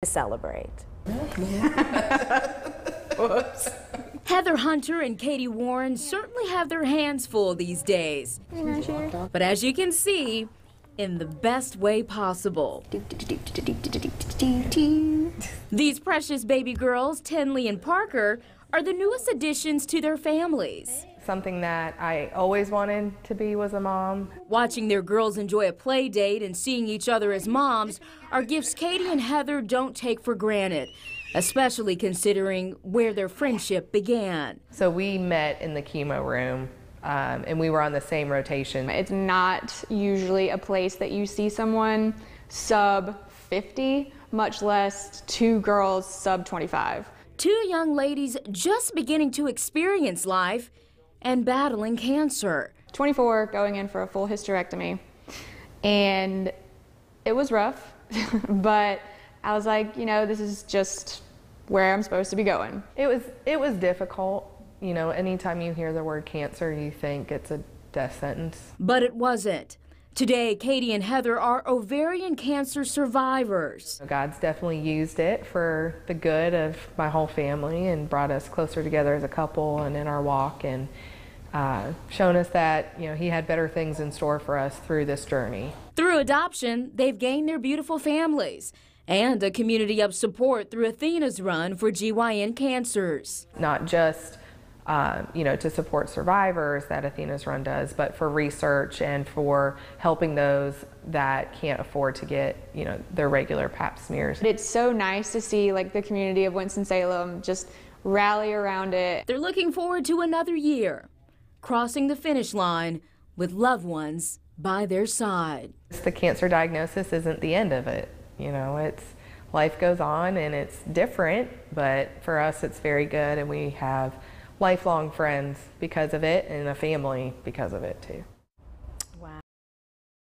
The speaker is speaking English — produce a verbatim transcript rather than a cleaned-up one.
celebrate. Whoops. Heather Hunter and Katie Warren certainly have their hands full these days. But as you can see, in the best way possible. These precious baby girls, Tenley and Parker, are the newest additions to their families. Something that I always wanted to be was a mom. Watching their girls enjoy a play date and seeing each other as moms are gifts Katie and Heather don't take for granted, especially considering where their friendship began. So we met in the chemo room, um, and we were on the same rotation. It's not usually a place that you see someone sub fifty, much less two girls sub twenty-five. Two young ladies just beginning to experience life and battling cancer. twenty-four, going in for a full hysterectomy, and it was rough, but I was like, you know, this is just where I'm supposed to be going. It was, it was difficult. You know, anytime you hear the word cancer, you think it's a death sentence. But it wasn't. Today, Katie and Heather are ovarian cancer survivors. God's definitely used it for the good of my whole family and brought us closer together as a couple and in our walk, and uh, shown us that, you know, He had better things in store for us through this journey. Through adoption, they've gained their beautiful families and a community of support through Athena's run for G Y N cancers. Not just Uh, you know, to support survivors that Athena's Run does, but for research and for helping those that can't afford to get, you know, their regular pap smears. It's so nice to see like the community of Winston-Salem just rally around it. They're looking forward to another year, crossing the finish line with loved ones by their side. The cancer diagnosis isn't the end of it. You know, it's life goes on and it's different, but for us it's very good, and we have lifelong friends because of it and a family because of it too.